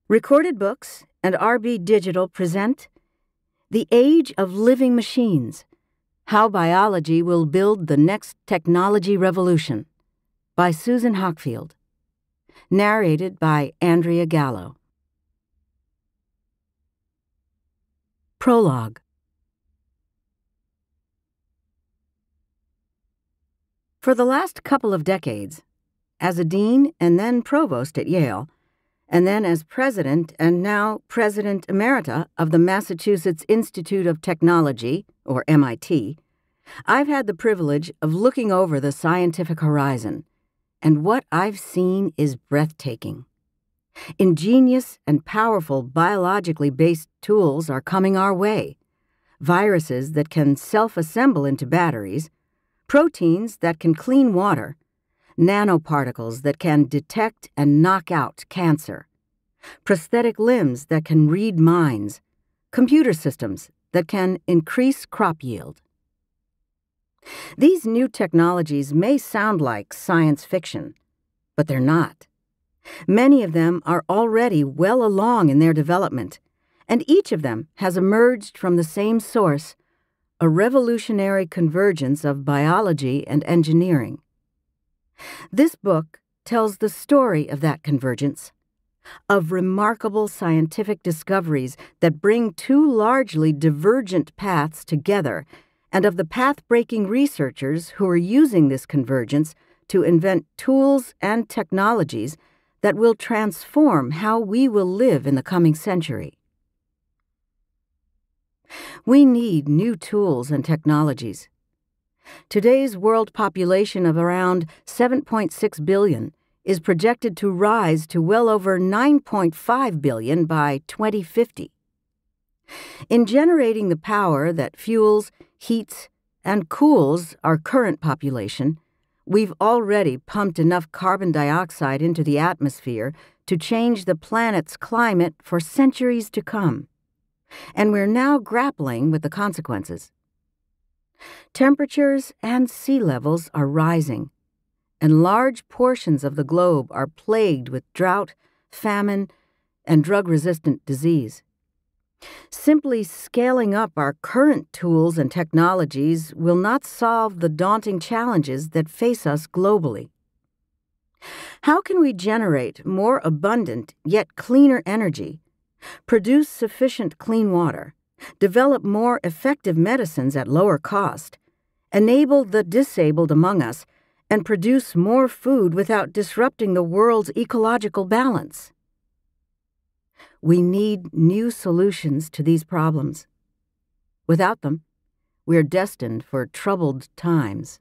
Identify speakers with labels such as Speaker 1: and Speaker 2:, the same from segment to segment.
Speaker 1: Recorded Books and RB Digital present The Age of Living Machines, How Biology Will Build the Next Technology Revolution by Susan Hockfield. Narrated by Andrea Gallo. Prologue. For the last couple of decades, as a dean and then provost at Yale, and then as president and now president emerita of the Massachusetts Institute of Technology, or MIT, I've had the privilege of looking over the scientific horizon, and what I've seen is breathtaking. Ingenious and powerful biologically based tools are coming our way. Viruses that can self-assemble into batteries, proteins that can clean water, nanoparticles that can detect and knock out cancer, prosthetic limbs that can read minds, computer systems that can increase crop yield. These new technologies may sound like science fiction, but they're not. Many of them are already well along in their development, and each of them has emerged from the same source, a revolutionary convergence of biology and engineering. This book tells the story of that convergence, of remarkable scientific discoveries that bring two largely divergent paths together, and of the path-breaking researchers who are using this convergence to invent tools and technologies that will transform how we will live in the coming century. We need new tools and technologies. Today's world population of around 7.6 billion is projected to rise to well over 9.5 billion by 2050. In generating the power that fuels, heats, and cools our current population, we've already pumped enough carbon dioxide into the atmosphere to change the planet's climate for centuries to come, and we're now grappling with the consequences. Temperatures and sea levels are rising, and large portions of the globe are plagued with drought, famine, and drug-resistant disease. Simply scaling up our current tools and technologies will not solve the daunting challenges that face us globally. How can we generate more abundant yet cleaner energy, produce sufficient clean water, develop more effective medicines at lower cost, enable the disabled among us, and produce more food without disrupting the world's ecological balance? We need new solutions to these problems. Without them, we're destined for troubled times.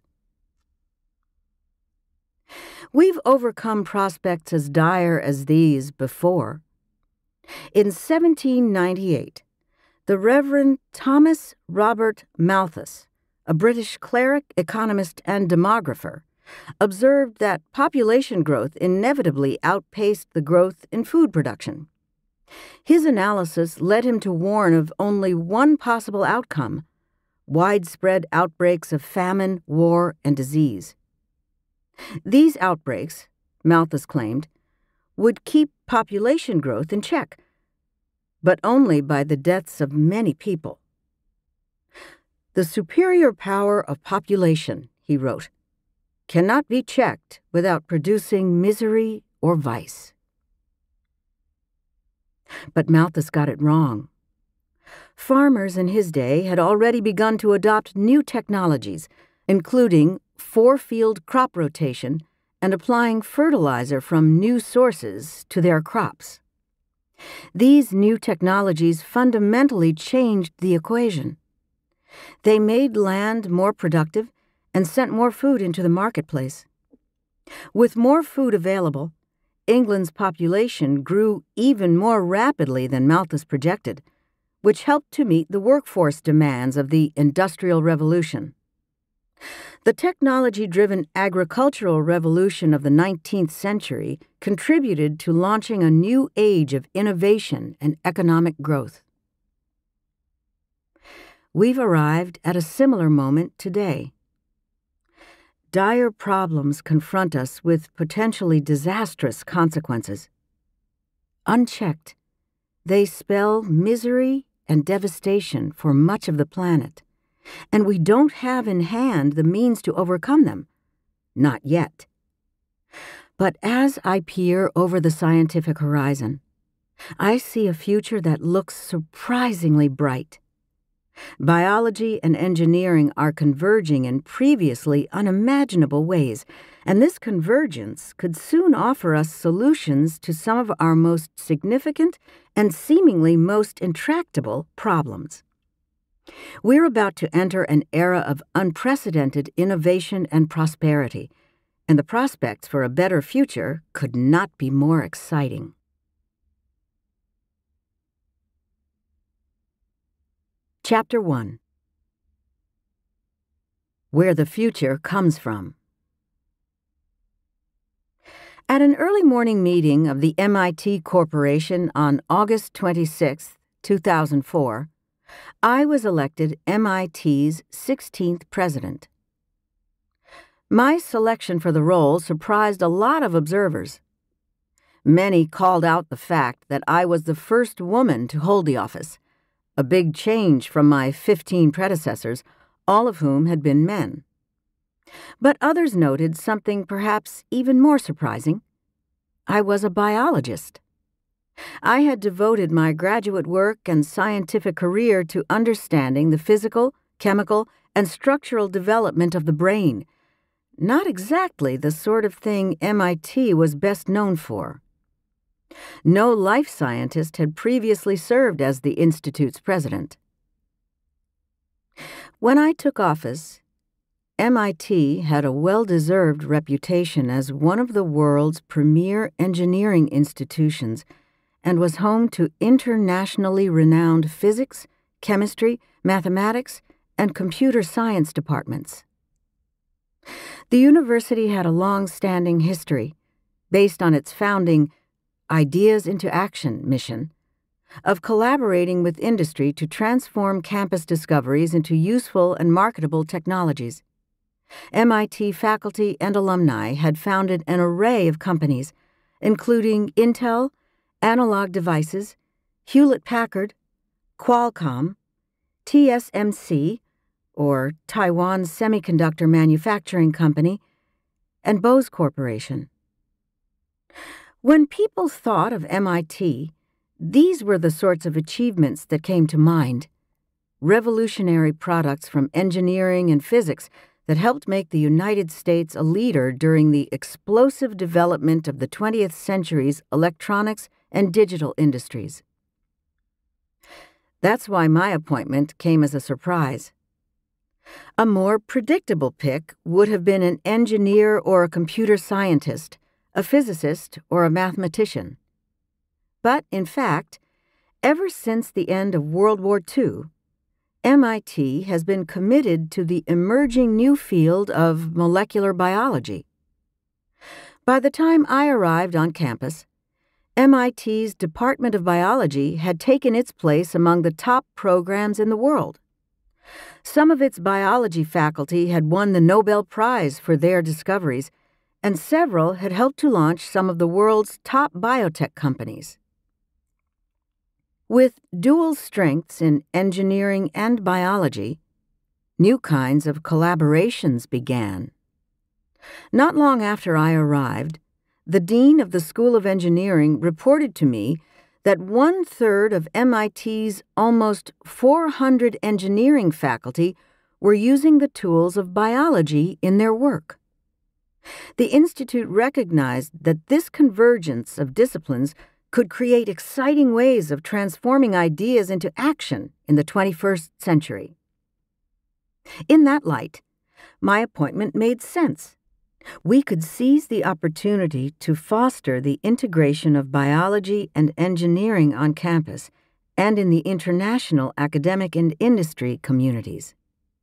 Speaker 1: We've overcome prospects as dire as these before. In 1798, the Reverend Thomas Robert Malthus, a British cleric, economist, and demographer, observed that population growth inevitably outpaced the growth in food production. His analysis led him to warn of only one possible outcome: widespread outbreaks of famine, war, and disease. These outbreaks, Malthus claimed, would keep population growth in check, but only by the deaths of many people. The superior power of population, he wrote, cannot be checked without producing misery or vice. But Malthus got it wrong. Farmers in his day had already begun to adopt new technologies, including four-field crop rotation and applying fertilizer from new sources to their crops. These new technologies fundamentally changed the equation. They made land more productive and sent more food into the marketplace. With more food available, England's population grew even more rapidly than Malthus projected, which helped to meet the workforce demands of the Industrial Revolution. The technology-driven agricultural revolution of the 19th century contributed to launching a new age of innovation and economic growth. We've arrived at a similar moment today. Dire problems confront us with potentially disastrous consequences. unchecked, they spell misery and devastation for much of the planet, and we don't have in hand the means to overcome them. Not yet. But as I peer over the scientific horizon, I see a future that looks surprisingly bright. Biology and engineering are converging in previously unimaginable ways, and this convergence could soon offer us solutions to some of our most significant and seemingly most intractable problems. We're about to enter an era of unprecedented innovation and prosperity, and the prospects for a better future could not be more exciting. Chapter 1. Where the Future Comes From. At an early morning meeting of the MIT Corporation on August 26, 2004, I was elected MIT's 16th president. My selection for the role surprised a lot of observers. Many called out the fact that I was the first woman to hold the office, a big change from my 15 predecessors, all of whom had been men. But others noted something perhaps even more surprising. I was a biologist. I had devoted my graduate work and scientific career to understanding the physical, chemical, and structural development of the brain, not exactly the sort of thing MIT was best known for. No life scientist had previously served as the Institute's president. When I took office, MIT had a well-deserved reputation as one of the world's premier engineering institutions and was home to internationally renowned physics, chemistry, mathematics, and computer science departments. The university had a long-standing history, based on its founding Ideas into Action mission, of collaborating with industry to transform campus discoveries into useful and marketable technologies. MIT faculty and alumni had founded an array of companies, including Intel, Analog Devices, Hewlett-Packard, Qualcomm, TSMC, or Taiwan Semiconductor Manufacturing Company, and Bose Corporation. When people thought of MIT, these were the sorts of achievements that came to mind: revolutionary products from engineering and physics that helped make the United States a leader during the explosive development of the 20th century's electronics and digital industries. That's why my appointment came as a surprise. A more predictable pick would have been an engineer or a computer scientist, a physicist or a mathematician. But, in fact, ever since the end of World War II, MIT has been committed to the emerging new field of molecular biology. By the time I arrived on campus, MIT's Department of Biology had taken its place among the top programs in the world. Some of its biology faculty had won the Nobel Prize for their discoveries, and several had helped to launch some of the world's top biotech companies. With dual strengths in engineering and biology, new kinds of collaborations began. Not long after I arrived, the dean of the School of Engineering reported to me that 1/3 of MIT's almost 400 engineering faculty were using the tools of biology in their work. The Institute recognized that this convergence of disciplines could create exciting ways of transforming ideas into action in the 21st century. In that light, my appointment made sense. We could seize the opportunity to foster the integration of biology and engineering on campus and in the international academic and industry communities.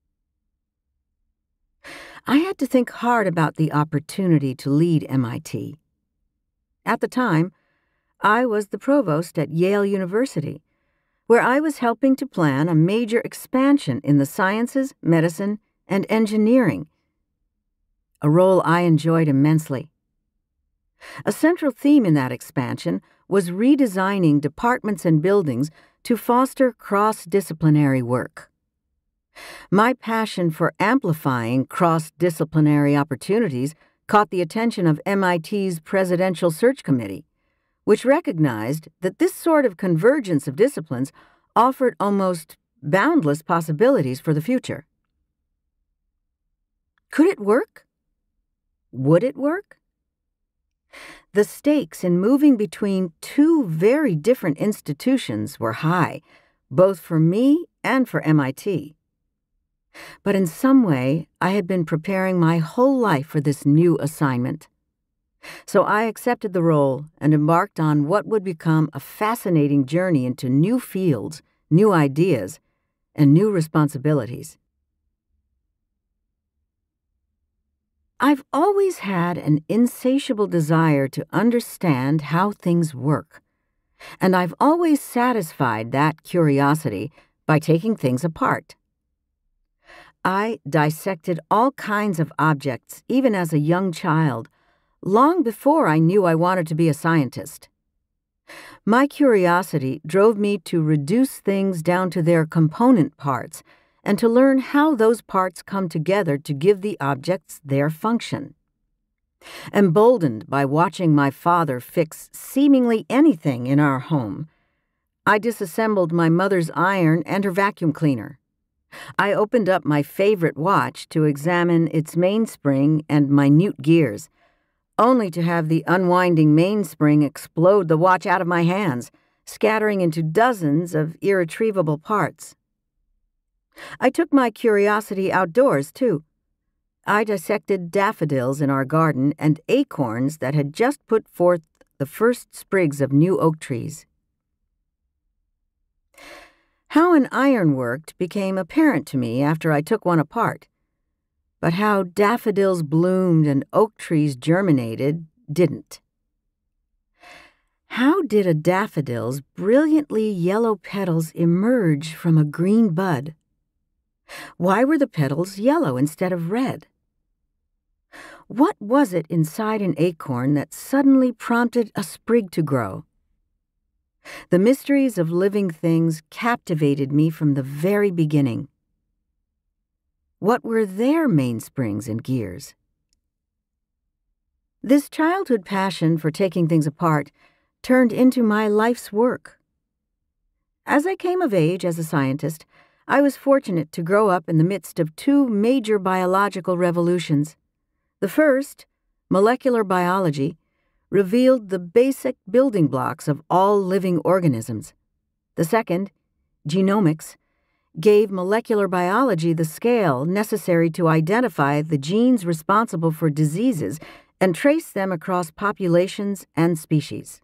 Speaker 1: I had to think hard about the opportunity to lead MIT. At the time, I was the provost at Yale University, where I was helping to plan a major expansion in the sciences, medicine, and engineering, a role I enjoyed immensely. A central theme in that expansion was redesigning departments and buildings to foster cross-disciplinary work. My passion for amplifying cross-disciplinary opportunities caught the attention of MIT's Presidential Search Committee, which recognized that this sort of convergence of disciplines offered almost boundless possibilities for the future. Could it work? Would it work? The stakes in moving between two very different institutions were high, both for me and for MIT. But in some way, I had been preparing my whole life for this new assignment. So I accepted the role and embarked on what would become a fascinating journey into new fields, new ideas, and new responsibilities. I've always had an insatiable desire to understand how things work, and I've always satisfied that curiosity by taking things apart. I dissected all kinds of objects, even as a young child, long before I knew I wanted to be a scientist. My curiosity drove me to reduce things down to their component parts and to learn how those parts come together to give the objects their function. Emboldened by watching my father fix seemingly anything in our home, I disassembled my mother's iron and her vacuum cleaner. I opened up my favorite watch to examine its mainspring and minute gears, only to have the unwinding mainspring explode the watch out of my hands, scattering into dozens of irretrievable parts. I took my curiosity outdoors, too. I dissected daffodils in our garden and acorns that had just put forth the first sprigs of new oak trees. How an iron worked became apparent to me after I took one apart, but how daffodils bloomed and oak trees germinated didn't. How did a daffodil's brilliantly yellow petals emerge from a green bud? Why were the petals yellow instead of red? What was it inside an acorn that suddenly prompted a sprig to grow? The mysteries of living things captivated me from the very beginning. What were their mainsprings and gears? This childhood passion for taking things apart turned into my life's work. As I came of age as a scientist, I was fortunate to grow up in the midst of two major biological revolutions. The first, molecular biology, revealed the basic building blocks of all living organisms. The second, genomics, gave molecular biology the scale necessary to identify the genes responsible for diseases and trace them across populations and species.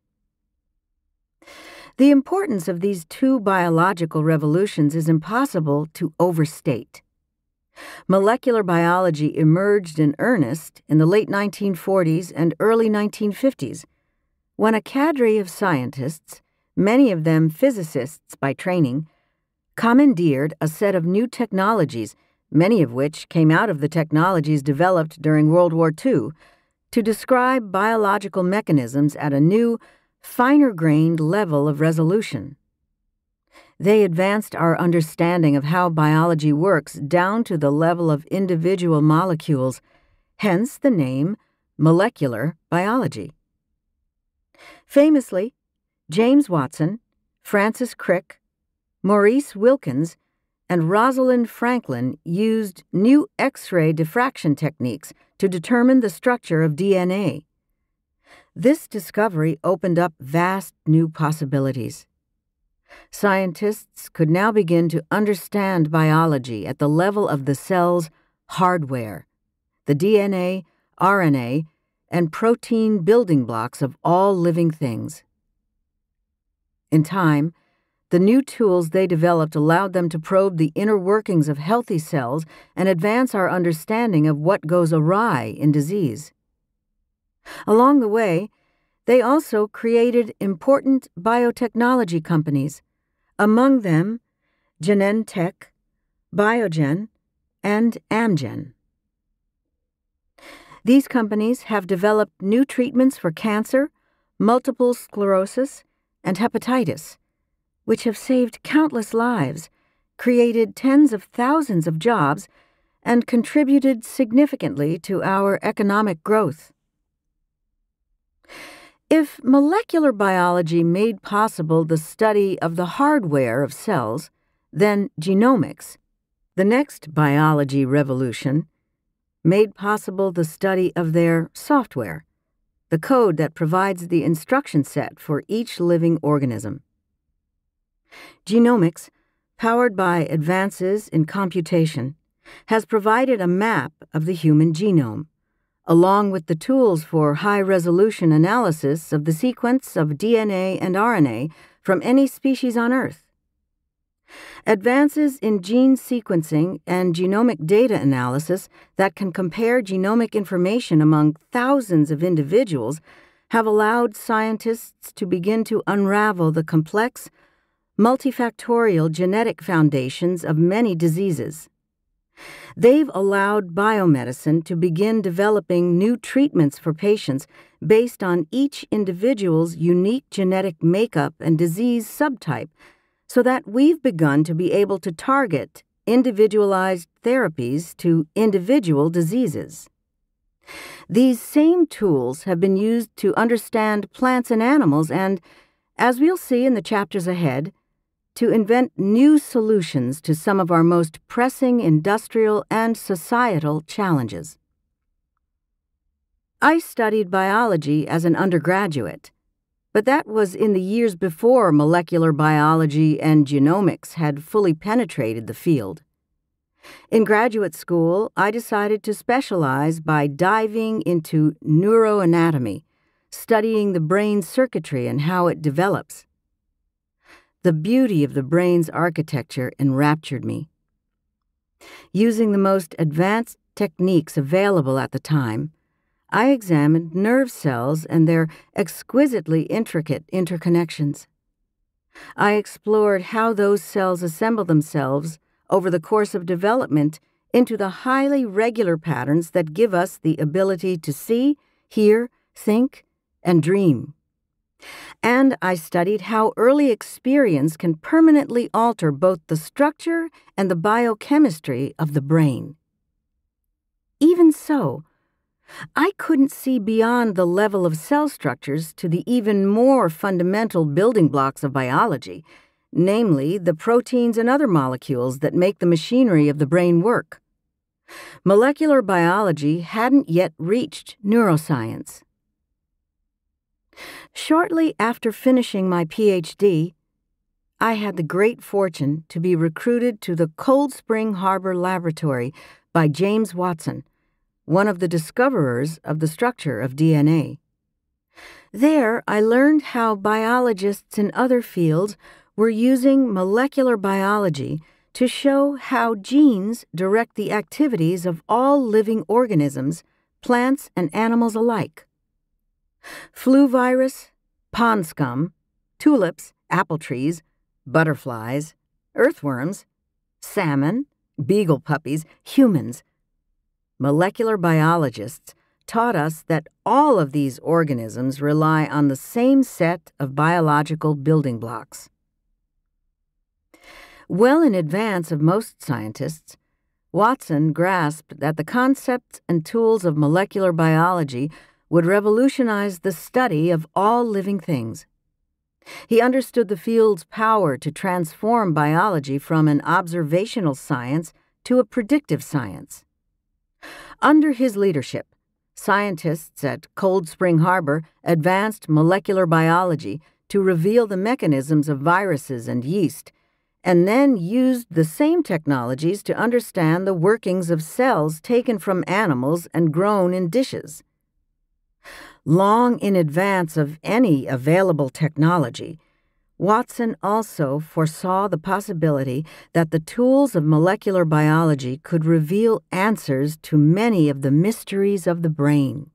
Speaker 1: The importance of these two biological revolutions is impossible to overstate. Molecular biology emerged in earnest in the late 1940s and early 1950s, when a cadre of scientists, many of them physicists by training, commandeered a set of new technologies, many of which came out of the technologies developed during World War II, to describe biological mechanisms at a new, finer-grained level of resolution. They advanced our understanding of how biology works down to the level of individual molecules, hence the name molecular biology. Famously, James Watson, Francis Crick, Maurice Wilkins, and Rosalind Franklin used new X-ray diffraction techniques to determine the structure of DNA. This discovery opened up vast new possibilities. Scientists could now begin to understand biology at the level of the cell's hardware, the DNA, RNA, and protein building blocks of all living things. In time, the new tools they developed allowed them to probe the inner workings of healthy cells and advance our understanding of what goes awry in disease. Along the way, they also created important biotechnology companies, among them Genentech, Biogen, and Amgen. These companies have developed new treatments for cancer, multiple sclerosis, and hepatitis, which have saved countless lives, created tens of thousands of jobs, and contributed significantly to our economic growth. If molecular biology made possible the study of the hardware of cells, then genomics, the next biology revolution, made possible the study of their software, the code that provides the instruction set for each living organism. Genomics, powered by advances in computation, has provided a map of the human genome, along with the tools for high-resolution analysis of the sequence of DNA and RNA from any species on Earth. Advances in gene sequencing and genomic data analysis that can compare genomic information among thousands of individuals have allowed scientists to begin to unravel the complex, multifactorial genetic foundations of many diseases. They've allowed biomedicine to begin developing new treatments for patients based on each individual's unique genetic makeup and disease subtype, so that we've begun to be able to target individualized therapies to individual diseases. These same tools have been used to understand plants and animals and, as we'll see in the chapters ahead, to invent new solutions to some of our most pressing industrial and societal challenges. I studied biology as an undergraduate, but that was in the years before molecular biology and genomics had fully penetrated the field. In graduate school, I decided to specialize by diving into neuroanatomy, studying the brain's circuitry and how it develops. The beauty of the brain's architecture enraptured me. Using the most advanced techniques available at the time, I examined nerve cells and their exquisitely intricate interconnections. I explored how those cells assemble themselves over the course of development into the highly regular patterns that give us the ability to see, hear, think, and dream. And I studied how early experience can permanently alter both the structure and the biochemistry of the brain. Even so, I couldn't see beyond the level of cell structures to the even more fundamental building blocks of biology, namely the proteins and other molecules that make the machinery of the brain work. Molecular biology hadn't yet reached neuroscience. Shortly after finishing my PhD, I had the great fortune to be recruited to the Cold Spring Harbor Laboratory by James Watson, one of the discoverers of the structure of DNA. There, I learned how biologists in other fields were using molecular biology to show how genes direct the activities of all living organisms, plants and animals alike. Flu virus, pond scum, tulips, apple trees, butterflies, earthworms, salmon, beagle puppies, humans. Molecular biologists taught us that all of these organisms rely on the same set of biological building blocks. Well in advance of most scientists, Watson grasped that the concepts and tools of molecular biology would revolutionize the study of all living things. He understood the field's power to transform biology from an observational science to a predictive science. Under his leadership, scientists at Cold Spring Harbor advanced molecular biology to reveal the mechanisms of viruses and yeast, and then used the same technologies to understand the workings of cells taken from animals and grown in dishes. Long in advance of any available technology, Watson also foresaw the possibility that the tools of molecular biology could reveal answers to many of the mysteries of the brain.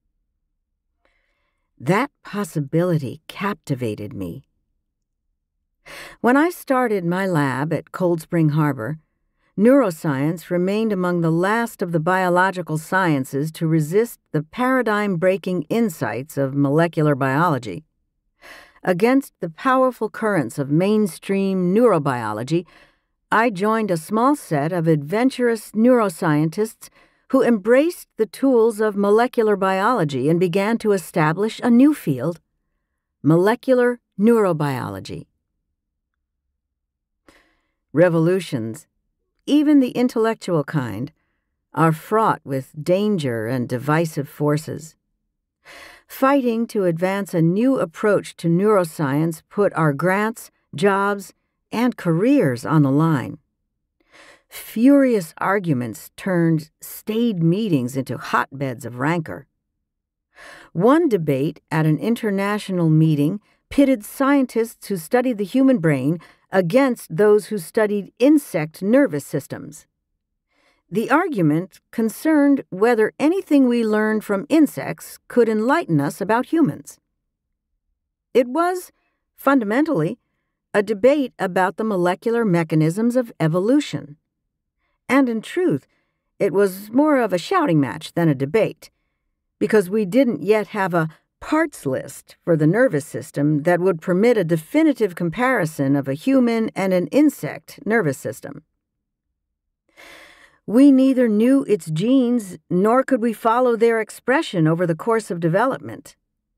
Speaker 1: That possibility captivated me. When I started my lab at Cold Spring Harbor, neuroscience remained among the last of the biological sciences to resist the paradigm-breaking insights of molecular biology. Against the powerful currents of mainstream neurobiology, I joined a small set of adventurous neuroscientists who embraced the tools of molecular biology and began to establish a new field, molecular neurobiology. Revolutions, even the intellectual kind, are fraught with danger and divisive forces. Fighting to advance a new approach to neuroscience put our grants, jobs, and careers on the line. Furious arguments turned staid meetings into hotbeds of rancor. One debate at an international meeting pitted scientists who studied the human brain against those who studied insect nervous systems. The argument concerned whether anything we learned from insects could enlighten us about humans. It was, fundamentally, a debate about the molecular mechanisms of evolution. And in truth, it was more of a shouting match than a debate, because we didn't yet have a parts list for the nervous system that would permit a definitive comparison of a human and an insect nervous system. We neither knew its genes nor could we follow their expression over the course of development.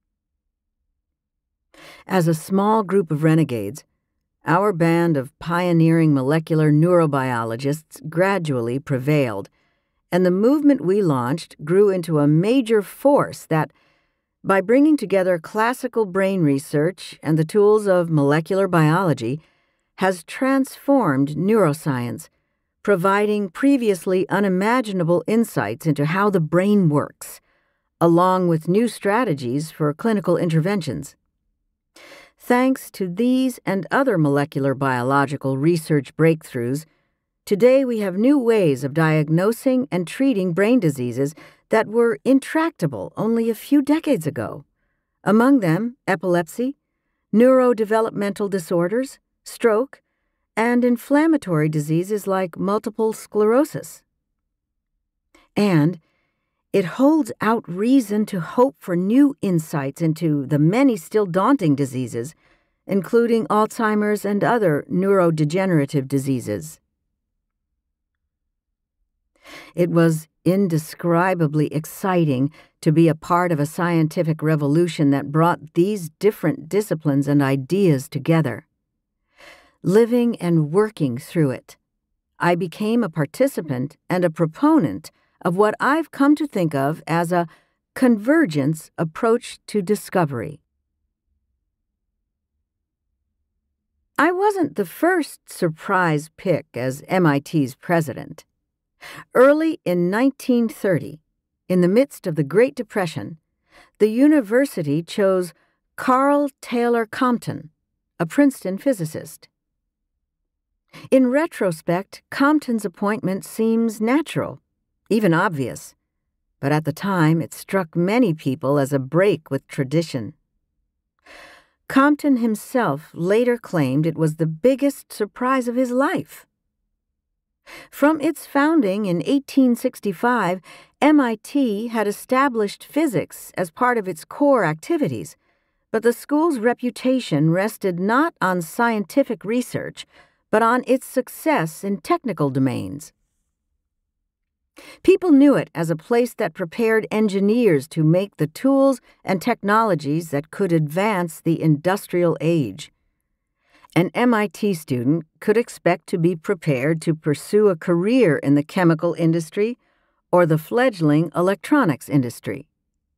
Speaker 1: As a small group of renegades, our band of pioneering molecular neurobiologists gradually prevailed, and the movement we launched grew into a major force that, by bringing together classical brain research and the tools of molecular biology, has transformed neuroscience, providing previously unimaginable insights into how the brain works, along with new strategies for clinical interventions. Thanks to these and other molecular biological research breakthroughs, today we have new ways of diagnosing and treating brain diseases that were intractable only a few decades ago. Among them, epilepsy, neurodevelopmental disorders, stroke, and inflammatory diseases like multiple sclerosis. And it holds out reason to hope for new insights into the many still daunting diseases, including Alzheimer's and other neurodegenerative diseases. It was indescribably exciting to be a part of a scientific revolution that brought these different disciplines and ideas together. Living and working through it, I became a participant and a proponent of what I've come to think of as a convergence approach to discovery. I wasn't the first surprise pick as MIT's president. Early in 1930, in the midst of the Great Depression, the university chose Carl Taylor Compton, a Princeton physicist. In retrospect, Compton's appointment seems natural, even obvious, but at the time it struck many people as a break with tradition. Compton himself later claimed it was the biggest surprise of his life. From its founding in 1865, MIT had established physics as part of its core activities, but the school's reputation rested not on scientific research, but on its success in technical domains. People knew it as a place that prepared engineers to make the tools and technologies that could advance the industrial age. An MIT student could expect to be prepared to pursue a career in the chemical industry or the fledgling electronics industry.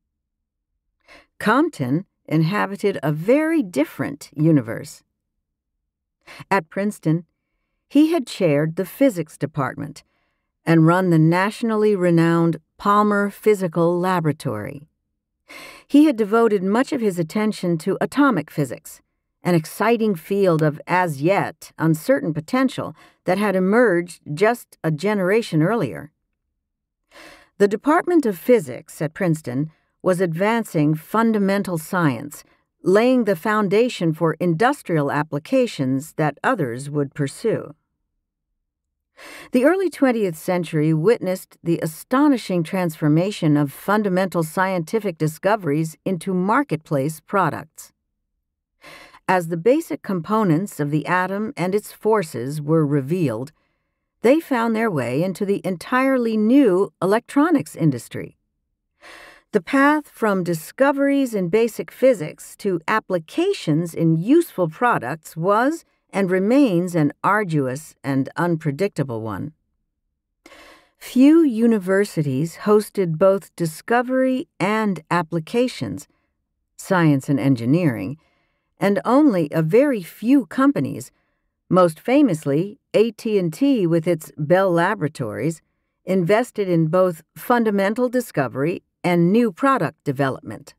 Speaker 1: Compton inhabited a very different universe. At Princeton, he had chaired the physics department and run the nationally renowned Palmer Physical Laboratory. He had devoted much of his attention to atomic physics, an exciting field of as yet uncertain potential that had emerged just a generation earlier. The Department of Physics at Princeton was advancing fundamental science, laying the foundation for industrial applications that others would pursue. The early 20th century witnessed the astonishing transformation of fundamental scientific discoveries into marketplace products. As the basic components of the atom and its forces were revealed, they found their way into the entirely new electronics industry. The path from discoveries in basic physics to applications in useful products was and remains an arduous and unpredictable one. Few universities hosted both discovery and applications, science and engineering, and only a very few companies, most famously AT&T with its Bell Laboratories, invested in both fundamental discovery and new product development.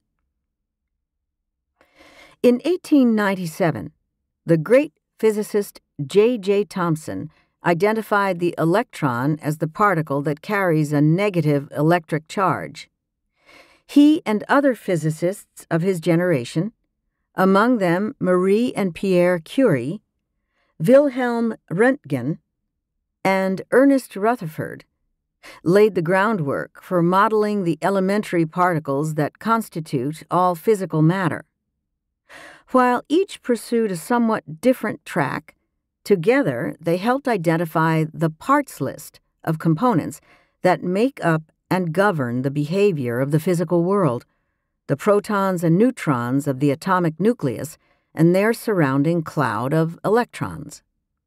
Speaker 1: In 1897, the great physicist J. Thomson identified the electron as the particle that carries a negative electric charge. He and other physicists of his generation, among them Marie and Pierre Curie, Wilhelm Röntgen, and Ernest Rutherford, laid the groundwork for modeling the elementary particles that constitute all physical matter. While each pursued a somewhat different track, together they helped identify the parts list of components that make up and govern the behavior of the physical world, the protons and neutrons of the atomic nucleus and their surrounding cloud of electrons.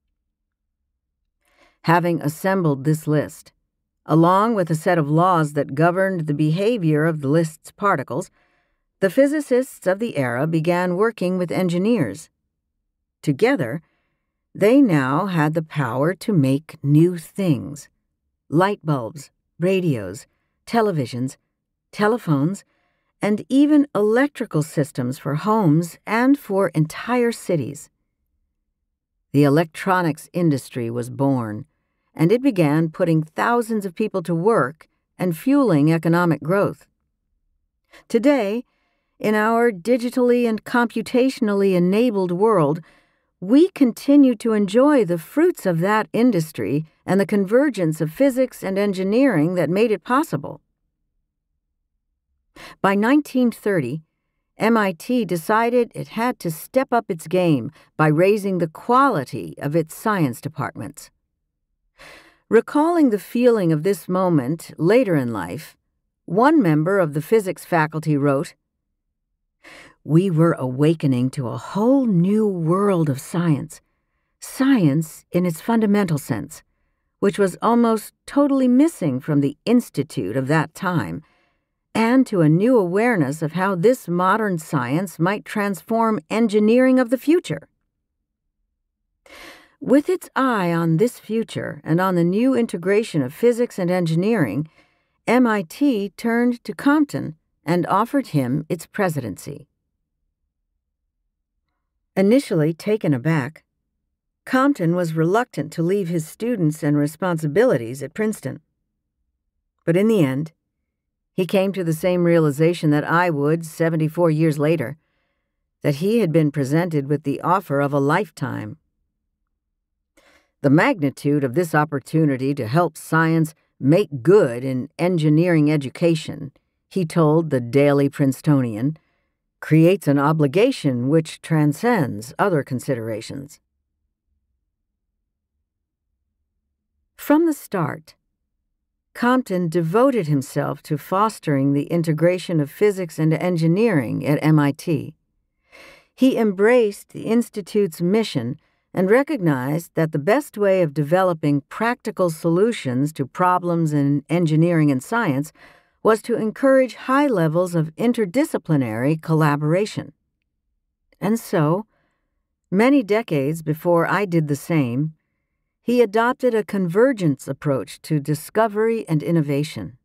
Speaker 1: Having assembled this list, along with a set of laws that governed the behavior of the list's particles, the physicists of the era began working with engineers. Together, they now had the power to make new things: light bulbs, radios, televisions, telephones, and even electrical systems for homes and for entire cities. The electronics industry was born, and it began putting thousands of people to work and fueling economic growth. Today, in our digitally and computationally enabled world, we continue to enjoy the fruits of that industry and the convergence of physics and engineering that made it possible. By 1930, MIT decided it had to step up its game by raising the quality of its science departments. Recalling the feeling of this moment later in life, one member of the physics faculty wrote, "We were awakening to a whole new world of science in its fundamental sense, which was almost totally missing from the institute of that time, and to a new awareness of how this modern science might transform engineering of the future." With its eye on this future and on the new integration of physics and engineering, MIT turned to Compton and offered him its presidency. Initially taken aback, Compton was reluctant to leave his students and responsibilities at Princeton. But in the end, he came to the same realization that I would 74 years later, that he had been presented with the offer of a lifetime. The magnitude of this opportunity to help science make good in engineering education, he told the Daily Princetonian, creates an obligation which transcends other considerations. From the start, Compton devoted himself to fostering the integration of physics and engineering at MIT. He embraced the Institute's mission and recognized that the best way of developing practical solutions to problems in engineering and science was to encourage high levels of interdisciplinary collaboration. And so, many decades before I did the same, he adopted a convergence approach to discovery and innovation.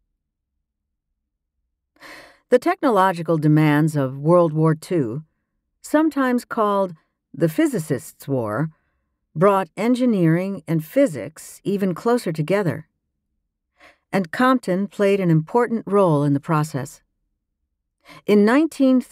Speaker 1: The technological demands of World War II, sometimes called the Physicists' War, brought engineering and physics even closer together. And Compton played an important role in the process. In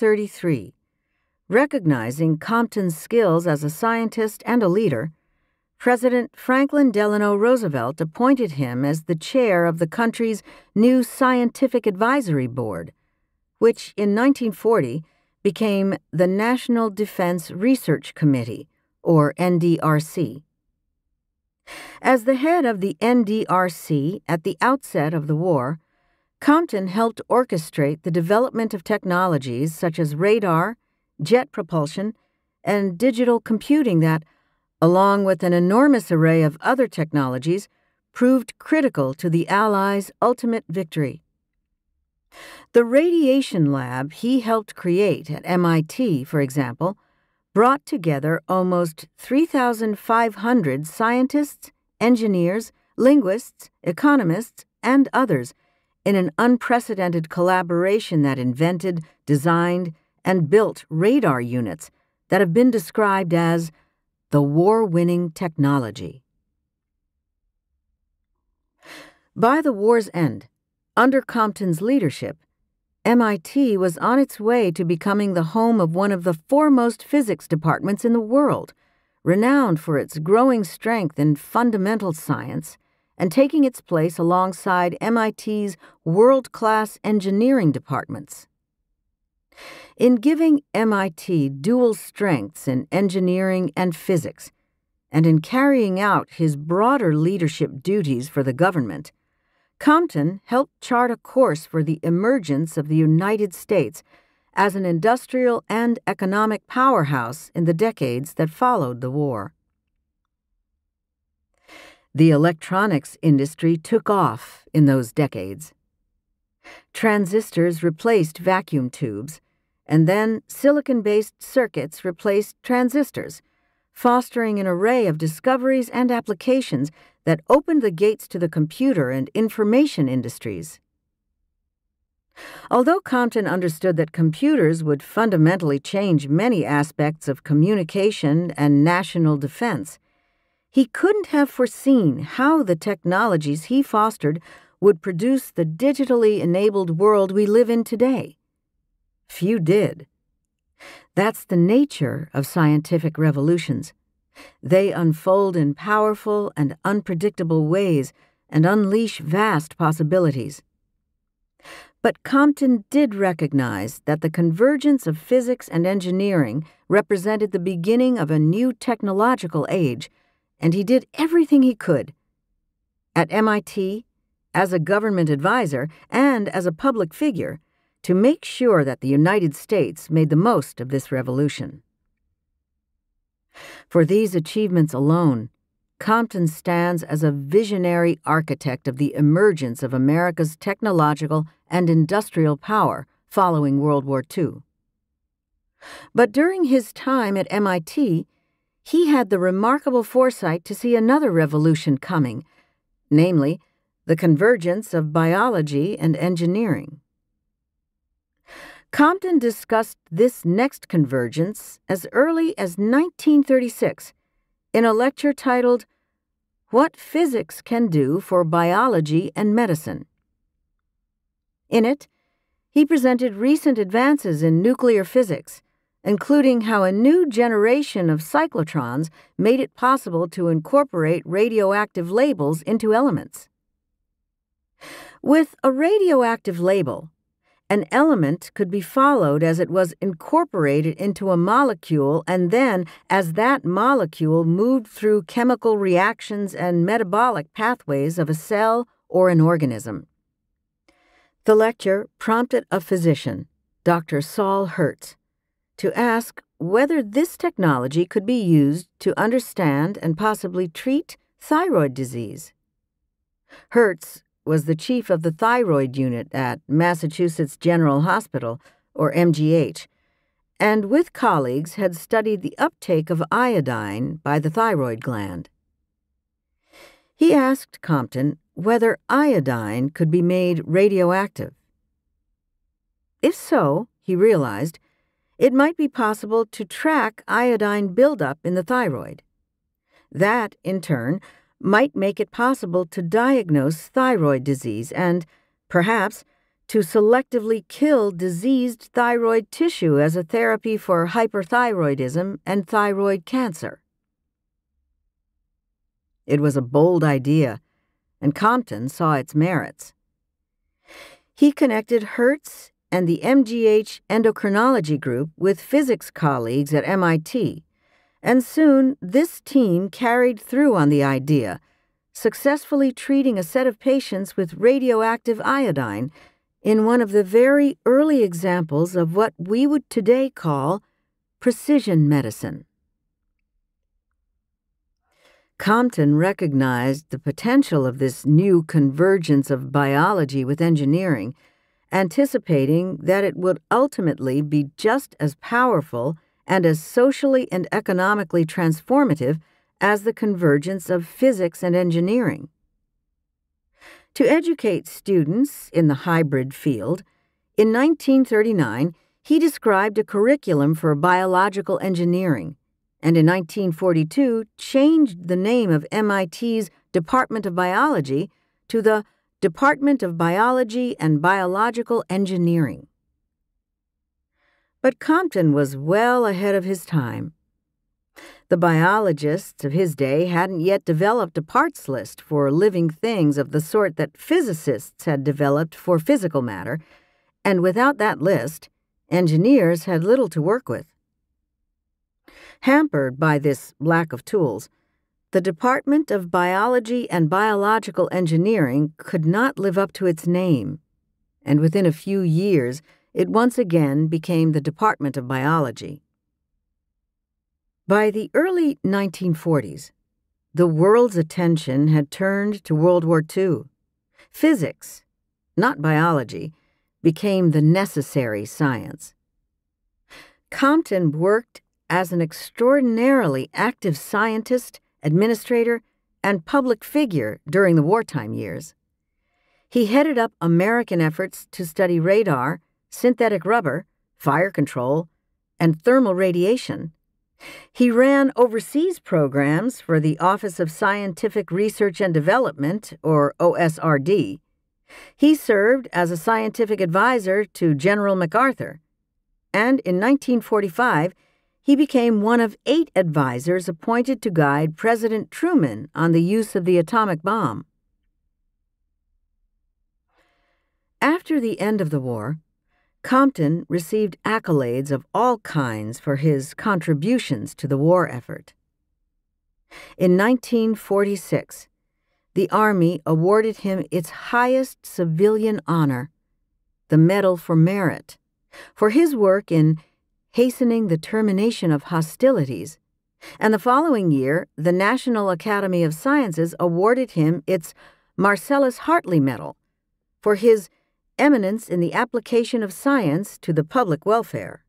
Speaker 1: 1933, recognizing Compton's skills as a scientist and a leader, President Franklin Delano Roosevelt appointed him as the chair of the country's new Scientific Advisory Board, which in 1940 became the National Defense Research Committee, or NDRC. As the head of the NDRC at the outset of the war, Compton helped orchestrate the development of technologies such as radar, jet propulsion, and digital computing that, along with an enormous array of other technologies, proved critical to the Allies' ultimate victory. The radiation lab he helped create at MIT, for example, brought together almost 3,500 scientists, engineers, linguists, economists, and others in an unprecedented collaboration that invented, designed, and built radar units that have been described as the war-winning technology. By the war's end, under Compton's leadership, MIT was on its way to becoming the home of one of the foremost physics departments in the world, renowned for its growing strength in fundamental science and taking its place alongside MIT's world-class engineering departments. In giving MIT dual strengths in engineering and physics, and in carrying out his broader leadership duties for the government, Compton helped chart a course for the emergence of the United States as an industrial and economic powerhouse in the decades that followed the war. The electronics industry took off in those decades. Transistors replaced vacuum tubes, and then silicon-based circuits replaced transistors, fostering an array of discoveries and applications that opened the gates to the computer and information industries. Although Compton understood that computers would fundamentally change many aspects of communication and national defense, he couldn't have foreseen how the technologies he fostered would produce the digitally enabled world we live in today. Few did. That's the nature of scientific revolutions. They unfold in powerful and unpredictable ways and unleash vast possibilities. But Compton did recognize that the convergence of physics and engineering represented the beginning of a new technological age, and he did everything he could. At MIT, as a government advisor, and as a public figure, to make sure that the United States made the most of this revolution. For these achievements alone, Compton stands as a visionary architect of the emergence of America's technological and industrial power following World War II. But during his time at MIT, he had the remarkable foresight to see another revolution coming, namely, the convergence of biology and engineering. Compton discussed this next convergence as early as 1936 in a lecture titled, "What Physics Can Do for Biology and Medicine." In it, he presented recent advances in nuclear physics, including how a new generation of cyclotrons made it possible to incorporate radioactive labels into elements. With a radioactive label, an element could be followed as it was incorporated into a molecule and then as that molecule moved through chemical reactions and metabolic pathways of a cell or an organism. The lecture prompted a physician, Dr. Saul Hertz, to ask whether this technology could be used to understand and possibly treat thyroid disease. Hertz was the chief of the thyroid unit at Massachusetts General Hospital, or MGH, and with colleagues had studied the uptake of iodine by the thyroid gland. He asked Compton whether iodine could be made radioactive. If so, he realized, it might be possible to track iodine buildup in the thyroid. That, in turn, might make it possible to diagnose thyroid disease and, perhaps, to selectively kill diseased thyroid tissue as a therapy for hyperthyroidism and thyroid cancer. It was a bold idea, and Compton saw its merits. He connected Hertz and the MGH endocrinology group with physics colleagues at MIT, and soon this team carried through on the idea, successfully treating a set of patients with radioactive iodine in one of the very early examples of what we would today call precision medicine. Compton recognized the potential of this new convergence of biology with engineering, anticipating that it would ultimately be just as powerful and as socially and economically transformative as the convergence of physics and engineering. To educate students in the hybrid field, in 1939 he described a curriculum for biological engineering, and in 1942 changed the name of MIT's Department of Biology to the Department of Biology and Biological Engineering. But Compton was well ahead of his time. The biologists of his day hadn't yet developed a parts list for living things of the sort that physicists had developed for physical matter, and without that list, engineers had little to work with. Hampered by this lack of tools, the Department of Biology and Biological Engineering could not live up to its name, and within a few years it once again became the Department of Biology. By the early 1940s, the world's attention had turned to World War II. Physics, not biology, became the necessary science. Compton worked as an extraordinarily active scientist, administrator, and public figure during the wartime years. He headed up American efforts to study radar, synthetic rubber, fire control, and thermal radiation. He ran overseas programs for the Office of Scientific Research and Development, or OSRD. He served as a scientific advisor to General MacArthur, and in 1945, he became one of 8 advisors appointed to guide President Truman on the use of the atomic bomb. After the end of the war, Compton received accolades of all kinds for his contributions to the war effort. In 1946, the Army awarded him its highest civilian honor, the Medal for Merit, for his work in hastening the termination of hostilities, and the following year, the National Academy of Sciences awarded him its Marcellus Hartley Medal for his eminence in the application of science to the public welfare.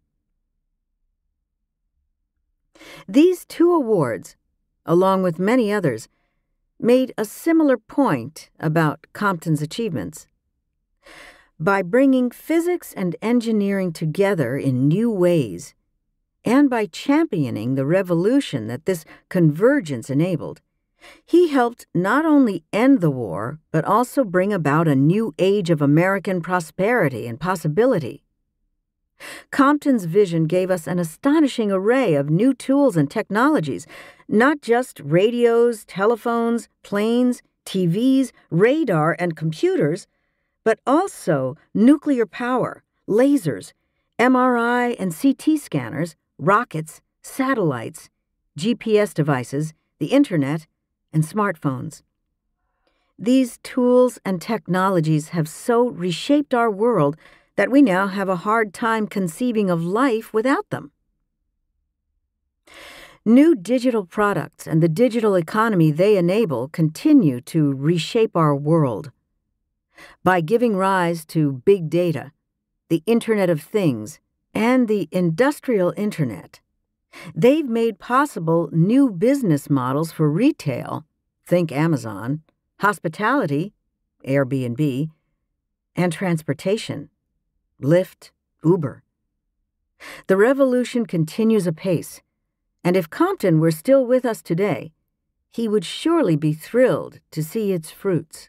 Speaker 1: These 2 awards, along with many others, made a similar point about Compton's achievements. By bringing physics and engineering together in new ways, and by championing the revolution that this convergence enabled, he helped not only end the war, but also bring about a new age of American prosperity and possibility. Compton's vision gave us an astonishing array of new tools and technologies, not just radios, telephones, planes, TVs, radar, and computers, but also nuclear power, lasers, MRI and CT scanners, rockets, satellites, GPS devices, the Internet, and smartphones. These tools and technologies have so reshaped our world that we now have a hard time conceiving of life without them. New digital products and the digital economy they enable continue to reshape our world. By giving rise to big data, the Internet of Things, and the industrial Internet, they've made possible new business models for retail, think Amazon, hospitality, Airbnb, and transportation, Lyft, Uber. The revolution continues apace, and if Compton were still with us today, he would surely be thrilled to see its fruits.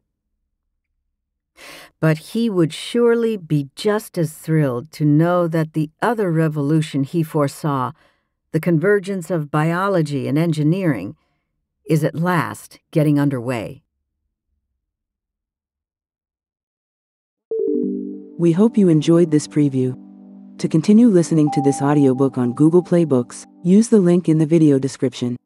Speaker 1: But he would surely be just as thrilled to know that the other revolution he foresaw, the convergence of biology and engineering, is at last getting underway.
Speaker 2: We hope you enjoyed this preview. To continue listening to this audiobook on Google Play Books, use the link in the video description.